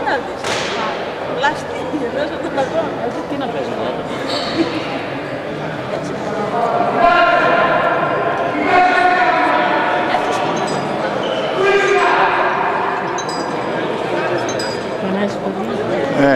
να δεις. Πλαστική, μέσα το παγό. Τι να πες εδώ. Έτσι. Φωνάζεις πολύ. Ναι.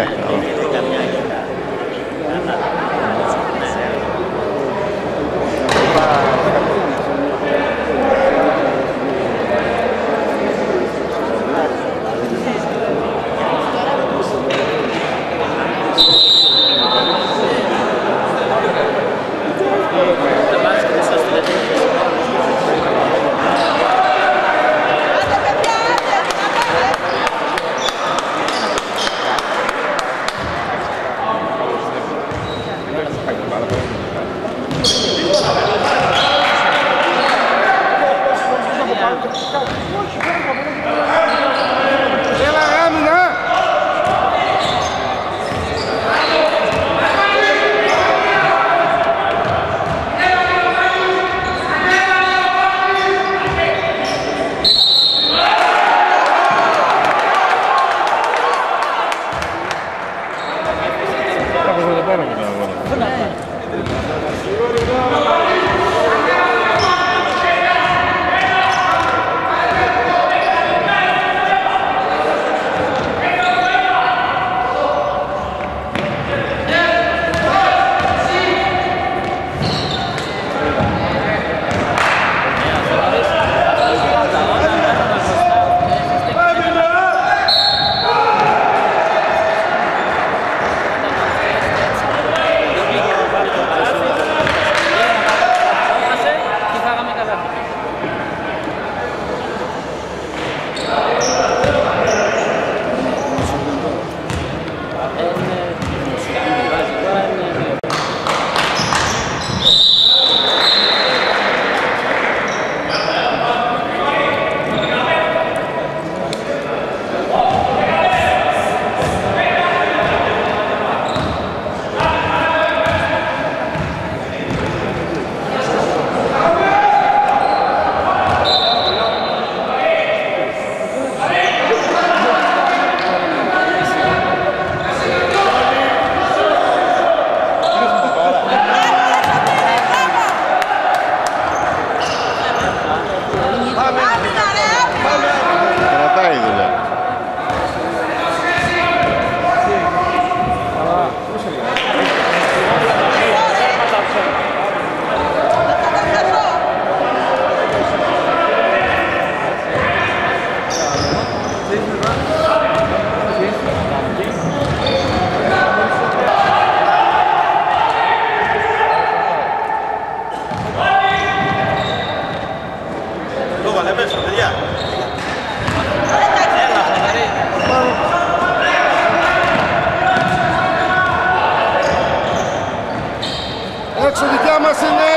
Έξω δικιά μας είναι!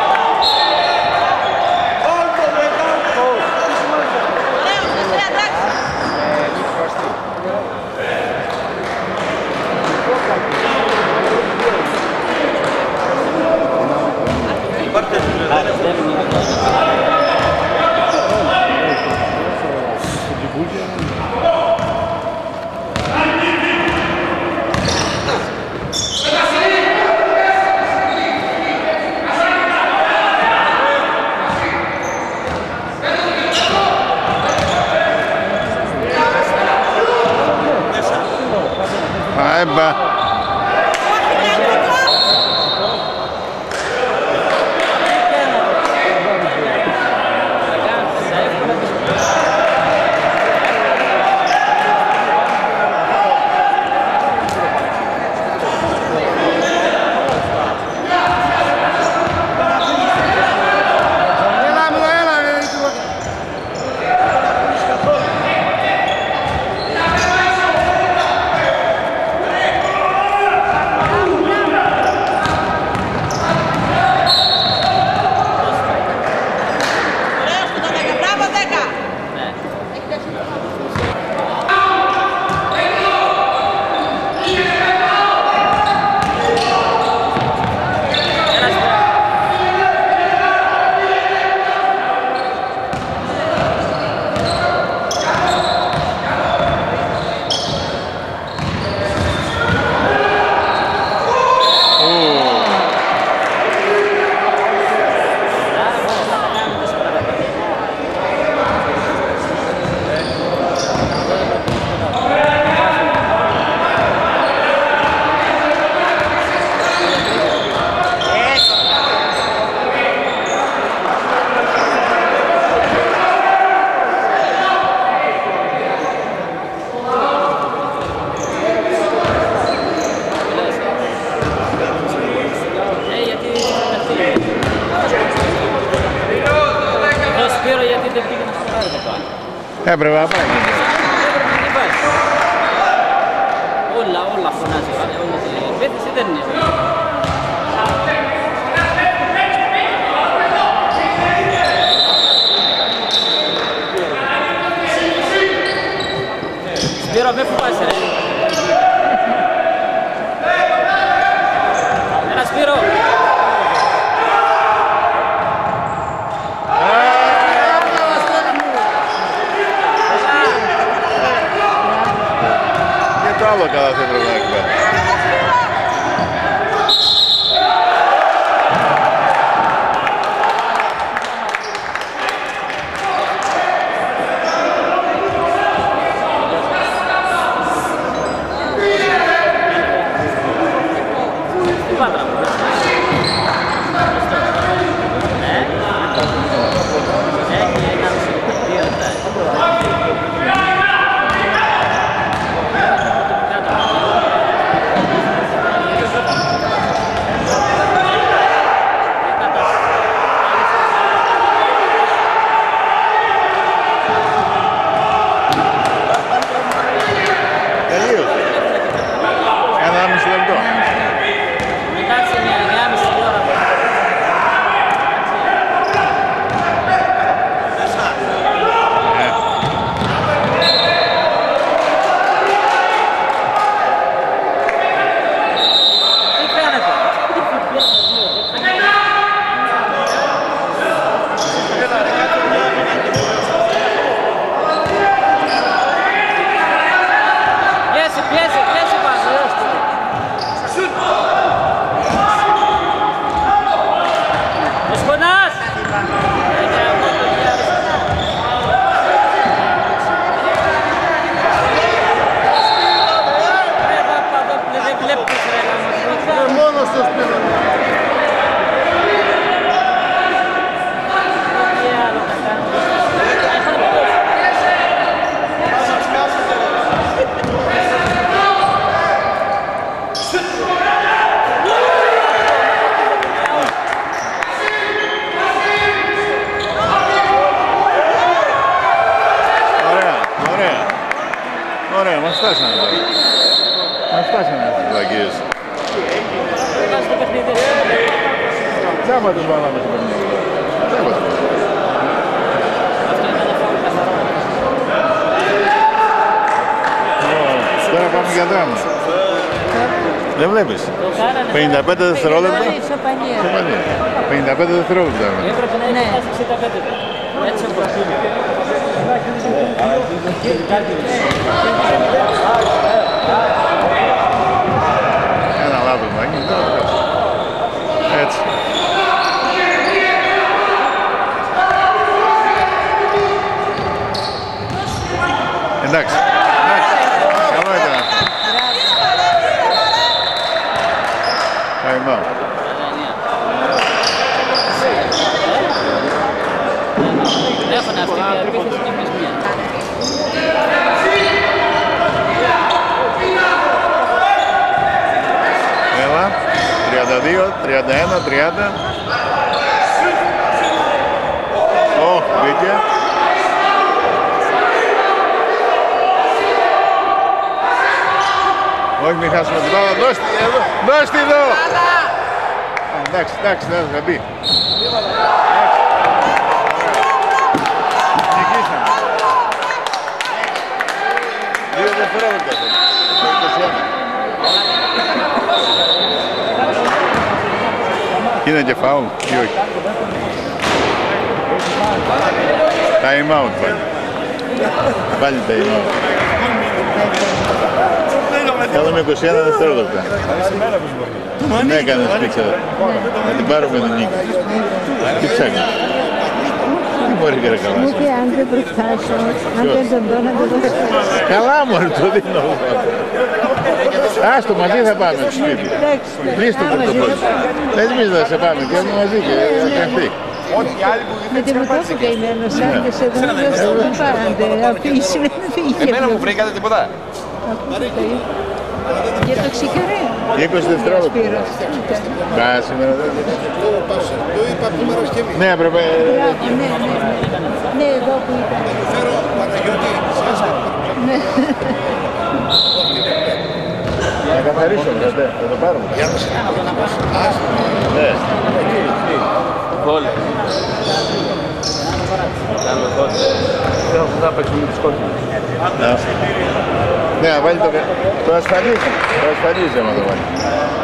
Έμπα. Έπρεπε να πάει. Όλα φωνάζει, όλη η επίθεση δεν είναι. Σπύρο, μη φοβάσαι ρε. Ένα Σπύρο. Και το άλλο καλά θα έπρεπε να εκπαίρει. Ωραία, μας φτάσανε τώρα. Μας φτάσανε αυτές τις βλακίες. Τζάμπα τους βάλαμε στο παιχνίδι. Τζάμπα τους. Τώρα πάμε για δράμα. Δεν βλέπεις. 55 δευτερόλεπτα. Ισοπαλία. 55 δευτερόλεπτα. Έπρεπε να είναι 65. Έτσι όπως είναι. Ένα λάθος να γίνει. Έτσι. Εντάξει. Καλό ήταν αυτό. Time out. Έχουνε αυτή η επίθεση και εμείς μία. Έλα, 32, 31, 30. Μπήκε. Όχι, μην χάσουμε την μπάλα. Δώσ' τη εδώ. Δώσ' τη εδώ. Εντάξει, εντάξει, θα μπει. Νικήσαμε. 2 δευτερόλεπτα. Είναι και φάουλ ή όχι. Time out πάλι. Πάλι time out. Κάναμε 21 δευτερόλεπτα. Ναι, έκανες πίξα. Να την πάρουμε την νίκη. Τι ψάχνεις. Τι μπορεί και ρε καλά. Μου και αν δεν προφτάσω, αν δεν τον δω να το δώσω. Καλά μωρέ, το δίνω. Άστο, μαζί θα πάμε στο σπίτι. Κλείστο το πόδι. Εμείς θα σε πάμε και έχουμε μαζί και θα καυτεί. Με τη μητώση και είναι ένας άντρες εδώ, δεν πάραντε, αφήσει, δεν φύγε. Εμένα μου βρήκατε τίποτα. Ακούστε το Για το ξεκινάει. 20 δευτερόλεπτα. Μπα, σήμερα δεν είναι. Το είπα από την Παρασκευή. Ναι, έπρεπε. Μπράβο, ναι. Ναι, εδώ που ήταν. Φέρω Παναγιώτη, Ναι. Να καθαρίσουμε, θα το πάρουμε. για να σε Ναι. Γκολ. Καλό γκολ. Θα παίξουμε με τις κόκκινες. Ναι, να βάλει το ασφαλίζει. Το ασφαλίζει άμα το βάλει.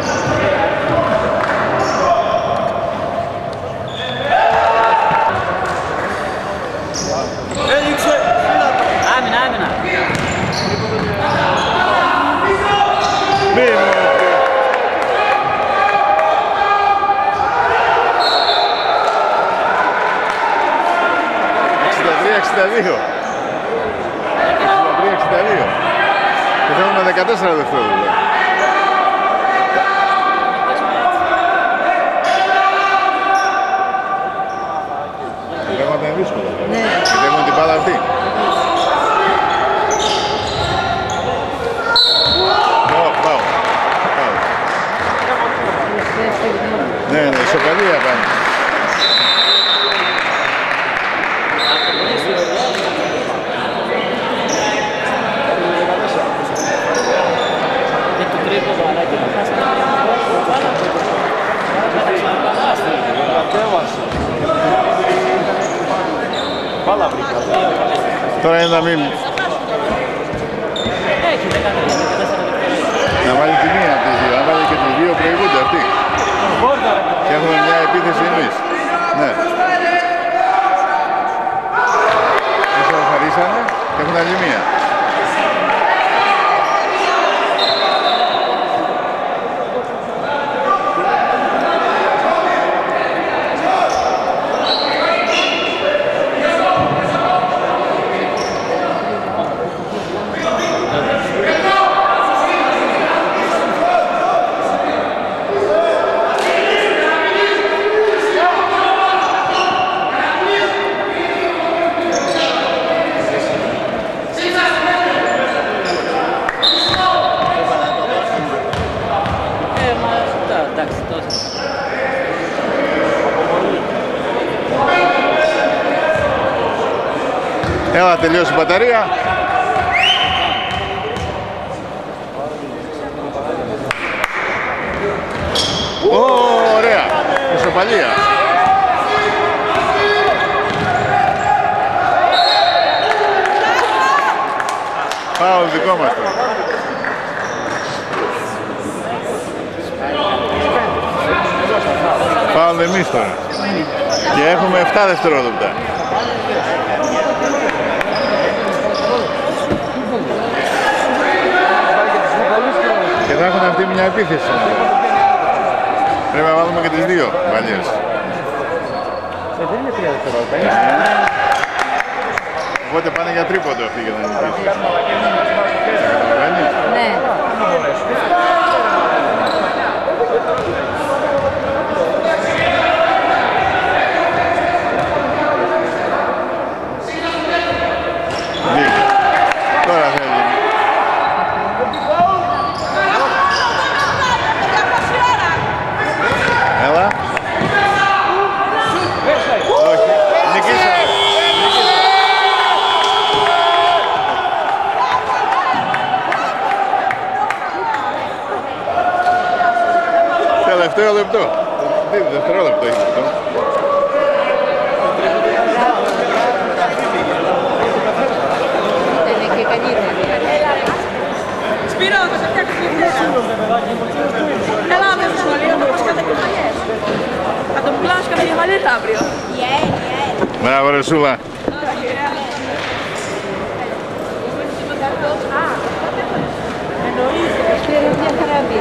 Άμυνα, άμυνα. Μη μου. 63-62. Και θέλουμε 14 δευτερόλεπτα. Το θέμα ήταν δύσκολο. Ναι. Γιατί έχουμε την μπάλα αυτή. Πάω. Ναι, ισοπαλία πάνε. Και το τρίποδο, αλλά και να χάσει Τώρα είναι να μην... έχει 13-14 Να βάλει τη μία από τις δύο, να βάλει και τις δύο προηγούνται αυτοί. Και έχουμε μια επίθεση εμείς. Ναι. Ισοφαρίσανε και έχουν άλλη μία. εντάξει, τόσο. Έλα, τελειώσει η μπαταρία. Ωραία. Ισοπαλία. Πάω δικό μας τώρα. Πάω εμείς τώρα. Και έχουμε 7 δευτερόλεπτα. Και θα έχουν αυτή μια επίθεση. Πρέπει να βάλουμε και τις δύο βαλιές. Δεν είναι 3 δευτερόλεπτα. Οπότε πάνε για τρίποντο αυτοί για να νικήσουν. Καταλαβαίνεις? Ναι. Τώρα θέλει. Έλα. Όχι. Νικήσαμε. Τελευταίο λεπτό. Δευτερόλεπτο έχει αυτό. Είναι και καλύτερη. Σπύρο, θα σε φτιάξω τη θέση. Έλα, με στο σχολείο, θα πας κάτω και μαλλιές. Θα τον πουλάσω κάποια μαλλιές αύριο. Μπράβο ρε Σούλα. Πήρε μια χαρά.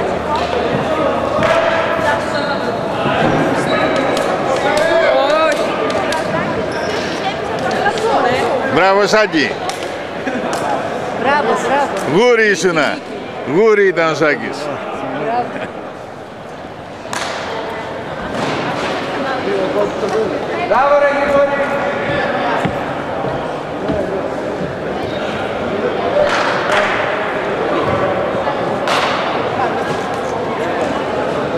Μπράβο Σάκη. Μπράβο, μπράβο. Γούρι ήσουνα. Γούρι ήταν ο Σάκης. Μπράβο ρε Γρηγόρη!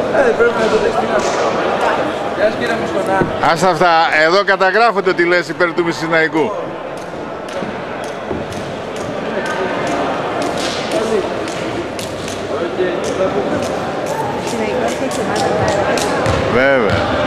Ας αυτά, εδώ καταγράφονται ότι λες υπέρ του Μισσηναϊκού. Συναϊκός έχει ομάδα. Βέβαια.